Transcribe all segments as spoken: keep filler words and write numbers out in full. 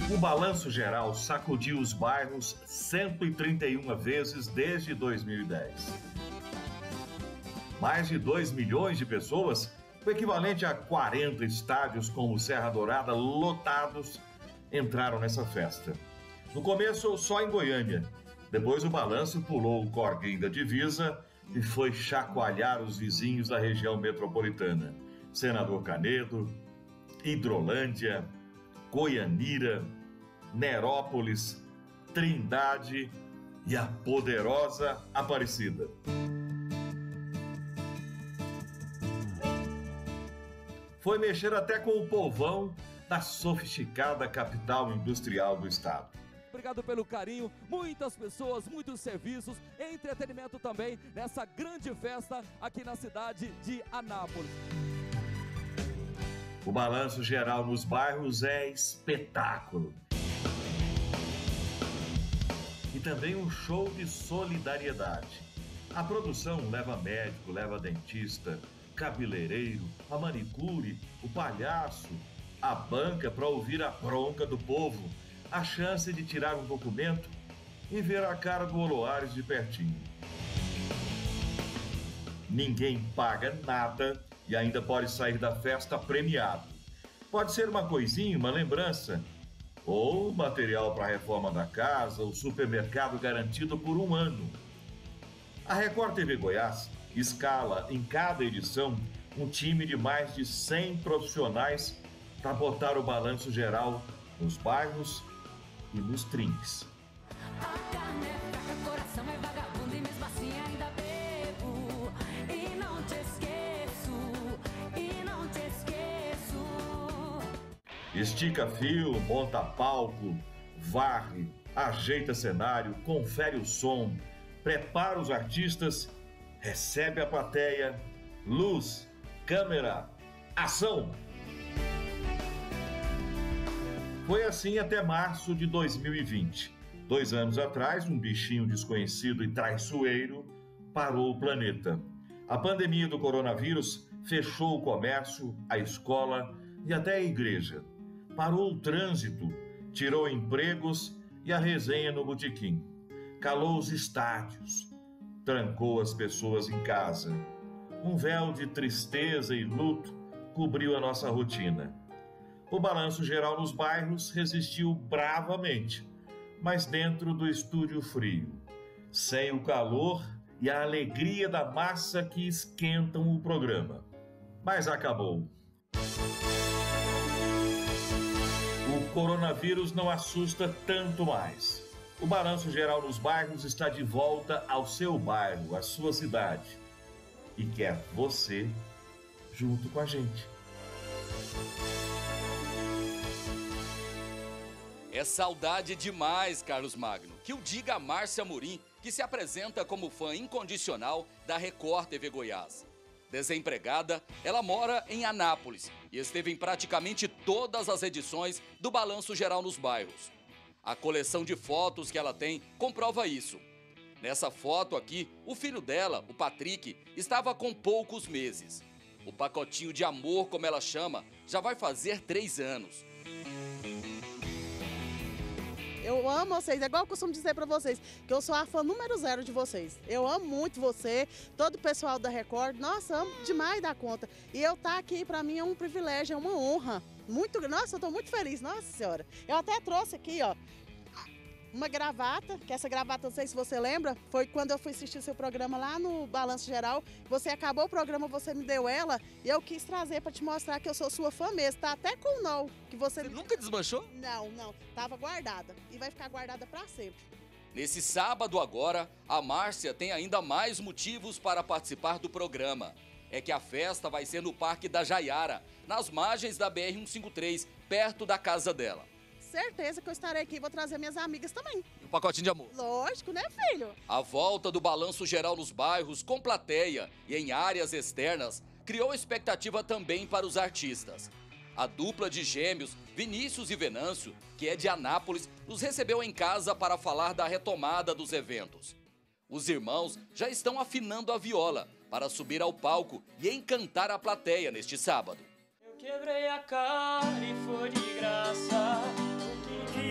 O Balanço Geral sacudiu os bairros cento e trinta e uma vezes desde dois mil e dez. Mais de dois milhões de pessoas, o equivalente a quarenta estádios como Serra Dourada lotados, entraram nessa festa. No começo, só em Goiânia. Depois o balanço pulou o corguinho da divisa e foi chacoalhar os vizinhos da região metropolitana. Senador Canedo, Hidrolândia, Goianira, Nerópolis, Trindade e a poderosa Aparecida. Foi mexer até com o povão da sofisticada capital industrial do estado. Obrigado pelo carinho, muitas pessoas, muitos serviços, entretenimento também nessa grande festa aqui na cidade de Anápolis. O balanço geral nos bairros é espetáculo. E também um show de solidariedade. A produção leva médico, leva dentista, cabeleireiro, a manicure, o palhaço, a banca para ouvir a bronca do povo, a chance de tirar um documento e ver a cara do Oloares de pertinho. Ninguém paga nada e ainda pode sair da festa premiado. Pode ser uma coisinha, uma lembrança, ou material para a reforma da casa, o supermercado garantido por um ano. A Record T V Goiás escala em cada edição um time de mais de cem profissionais para botar o balanço geral nos bairros e nos trinques. A carne é fraca, coração é vagabundo e mesmo assim ainda bebo. E não te esqueço, e não te esqueço. Estica fio, monta palco, varre, ajeita cenário, confere o som, prepara os artistas, recebe a plateia, luz, câmera, ação! Foi assim até março de dois mil e vinte. Dois anos atrás, um bichinho desconhecido e traiçoeiro parou o planeta. A pandemia do coronavírus fechou o comércio, a escola e até a igreja. Parou o trânsito, tirou empregos e a resenha no botequim. Calou os estádios, trancou as pessoas em casa. Um véu de tristeza e luto cobriu a nossa rotina. O balanço geral nos bairros resistiu bravamente, mas dentro do estúdio frio, sem o calor e a alegria da massa que esquentam o programa. Mas acabou. O coronavírus não assusta tanto mais. O balanço geral nos bairros está de volta ao seu bairro, à sua cidade. E quer você junto com a gente. É saudade demais, Carlos Magno, que o diga a Márcia Amorim, que se apresenta como fã incondicional da Record T V Goiás. Desempregada, ela mora em Anápolis e esteve em praticamente todas as edições do Balanço Geral nos bairros. A coleção de fotos que ela tem comprova isso. Nessa foto aqui, o filho dela, o Patrick, estava com poucos meses. O pacotinho de amor, como ela chama, já vai fazer três anos. Eu amo vocês, é igual eu costumo dizer pra vocês, que eu sou a fã número zero de vocês. Eu amo muito você, todo o pessoal da Record, nossa, amo demais da conta. E eu estar aqui, pra mim, é um privilégio, é uma honra. Muito, nossa, eu tô muito feliz, nossa senhora. Eu até trouxe aqui, ó, uma gravata, que essa gravata, não sei se você lembra, foi quando eu fui assistir seu programa lá no Balanço Geral. Você acabou o programa, você me deu ela e eu quis trazer para te mostrar que eu sou sua fã mesmo. Tá até com o nó que você... Você nunca desmanchou? Não, não. Tava guardada e vai ficar guardada para sempre. Nesse sábado agora, a Márcia tem ainda mais motivos para participar do programa. É que a festa vai ser no Parque da Jaiara, nas margens da B R cento e cinquenta e três, perto da casa dela. Certeza que eu estarei aqui e vou trazer minhas amigas também. E um pacotinho de amor. Lógico, né, filho? A volta do Balanço Geral nos bairros, com plateia e em áreas externas, criou expectativa também para os artistas. A dupla de gêmeos, Vinícius e Venâncio, que é de Anápolis, nos recebeu em casa para falar da retomada dos eventos. Os irmãos já estão afinando a viola para subir ao palco e encantar a plateia neste sábado. Eu quebrei a cara e foi de graça. O que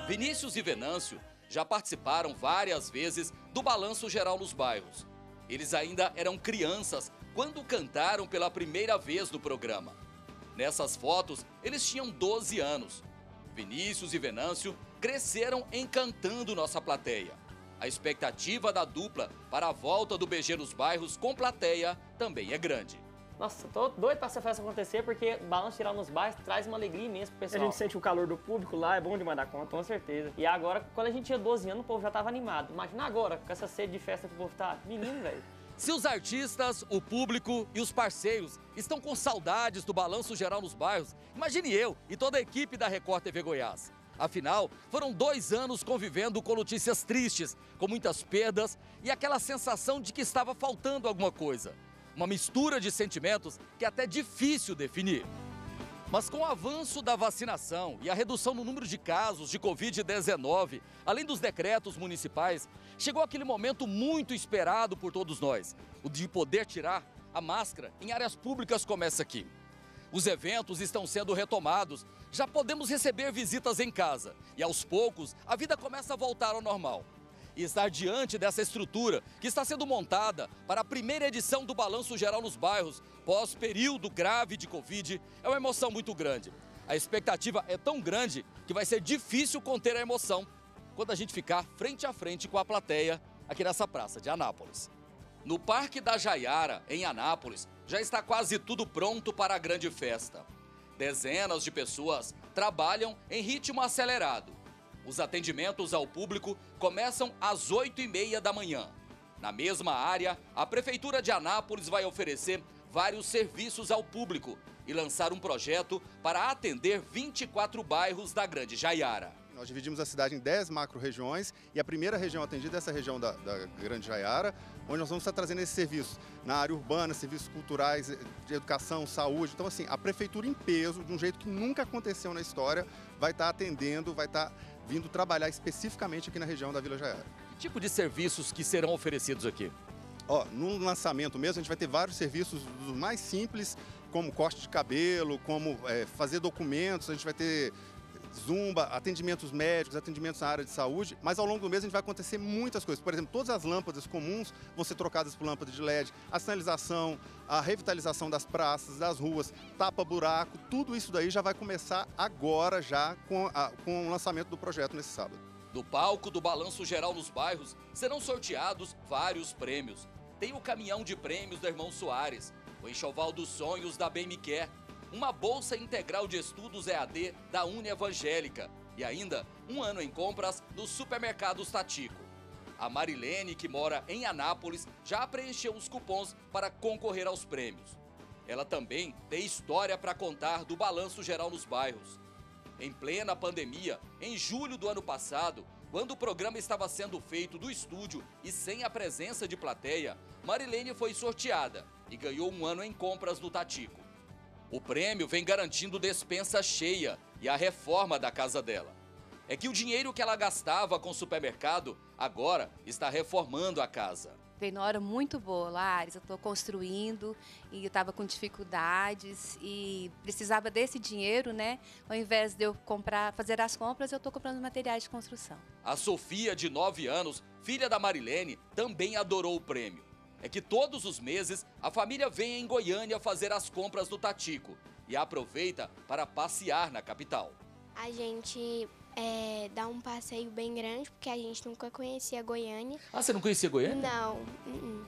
Vinícius e Venâncio já participaram várias vezes do Balanço Geral nos Bairros. Eles ainda eram crianças quando cantaram pela primeira vez no programa. Nessas fotos, eles tinham doze anos. Vinícius e Venâncio cresceram encantando nossa plateia. A expectativa da dupla para a volta do B G nos Bairros com plateia também é grande. Nossa, tô doido pra essa festa acontecer, porque Balanço Geral nos Bairros traz uma alegria imensa pro pessoal. A gente sente o calor do público lá, é bom demais dar conta, com certeza. E agora, quando a gente tinha doze anos, o povo já tava animado. Imagina agora, com essa sede de festa que o povo tá. Menino, velho. Se os artistas, o público e os parceiros estão com saudades do Balanço Geral nos Bairros, imagine eu e toda a equipe da Record T V Goiás. Afinal, foram dois anos convivendo com notícias tristes, com muitas perdas e aquela sensação de que estava faltando alguma coisa. Uma mistura de sentimentos que é até difícil definir. Mas com o avanço da vacinação e a redução no número de casos de covid dezenove, além dos decretos municipais, chegou aquele momento muito esperado por todos nós, o de poder tirar a máscara em áreas públicas como essa aqui. Os eventos estão sendo retomados, já podemos receber visitas em casa e aos poucos a vida começa a voltar ao normal. E estar diante dessa estrutura que está sendo montada para a primeira edição do Balanço Geral nos Bairros, pós-período grave de Covid, é uma emoção muito grande. A expectativa é tão grande que vai ser difícil conter a emoção quando a gente ficar frente a frente com a plateia aqui nessa praça de Anápolis. No Parque da Jaiara, em Anápolis, já está quase tudo pronto para a grande festa. Dezenas de pessoas trabalham em ritmo acelerado. Os atendimentos ao público começam às oito e meia da manhã. Na mesma área, a Prefeitura de Anápolis vai oferecer vários serviços ao público e lançar um projeto para atender vinte e quatro bairros da Grande Jaiara. Nós dividimos a cidade em dez macro-regiões e a primeira região atendida é essa região da, da Grande Jaiara, onde nós vamos estar trazendo esses serviços na área urbana, serviços culturais, de educação, saúde. Então, assim, a Prefeitura em peso, de um jeito que nunca aconteceu na história, vai estar atendendo, vai estar vindo trabalhar especificamente aqui na região da Vila Jaiara. Que tipo de serviços que serão oferecidos aqui? Ó, no lançamento mesmo, a gente vai ter vários serviços dos mais simples, como corte de cabelo, como é, fazer documentos, a gente vai ter zumba, atendimentos médicos, atendimentos na área de saúde, mas ao longo do mês a gente vai acontecer muitas coisas. Por exemplo, todas as lâmpadas comuns vão ser trocadas por lâmpadas de L E D, a sinalização, a revitalização das praças, das ruas, tapa-buraco, tudo isso daí já vai começar agora, já com, a, com o lançamento do projeto nesse sábado. No palco do Balanço Geral nos Bairros, serão sorteados vários prêmios. Tem o caminhão de prêmios do Irmão Soares, o enxoval dos sonhos da Bem Me Quer, uma bolsa integral de estudos E A D da Uni Evangélica e ainda um ano em compras dos supermercados Tatico. A Marilene, que mora em Anápolis, já preencheu os cupons para concorrer aos prêmios. Ela também tem história para contar do Balanço Geral nos Bairros. Em plena pandemia, em julho do ano passado, quando o programa estava sendo feito do estúdio e sem a presença de plateia, Marilene foi sorteada e ganhou um ano em compras do Tatico. O prêmio vem garantindo despensa cheia e a reforma da casa dela. É que o dinheiro que ela gastava com o supermercado, agora está reformando a casa. Veio na hora muito boa, Lares, eu estou construindo e eu estava com dificuldades e precisava desse dinheiro, né? Ao invés de eu comprar, fazer as compras, eu estou comprando materiais de construção. A Sofia, de nove anos, filha da Marilene, também adorou o prêmio. É que todos os meses a família vem em Goiânia fazer as compras do Tatico e aproveita para passear na capital. A gente é, dá um passeio bem grande, porque a gente nunca conhecia Goiânia. Ah, você não conhecia Goiânia? Não. Uh-uh.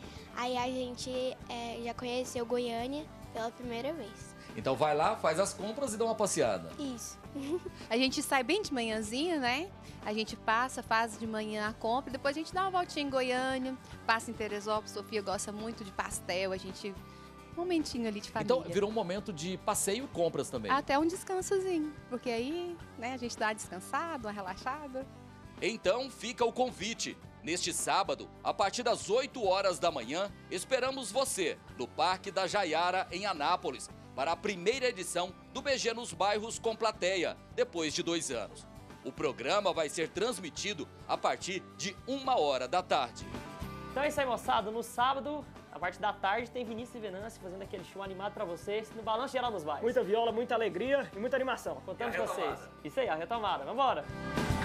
Aí a gente é, já conheceu Goiânia pela primeira vez. Então vai lá, faz as compras e dá uma passeada. Isso. A gente sai bem de manhãzinha, né? A gente passa, faz de manhã a compra, depois a gente dá uma voltinha em Goiânia, passa em Teresópolis. Sofia gosta muito de pastel, a gente... Um momentinho ali de família. Então virou um momento de passeio e compras também. Até um descansozinho, porque aí, né, a gente dá uma descansada, uma relaxada. Então fica o convite. Neste sábado, a partir das oito horas da manhã, esperamos você no Parque da Jaiara, em Anápolis, para a primeira edição do B G nos Bairros com plateia, depois de dois anos. O programa vai ser transmitido a partir de uma hora da tarde. Então é isso aí, moçada. No sábado, A parte da tarde tem Vinícius e Venâncio fazendo aquele show animado pra vocês no Balanço Geral nos Bairros. Muita viola, muita alegria e muita animação. Contamos com vocês. Isso aí, a retomada. Vambora!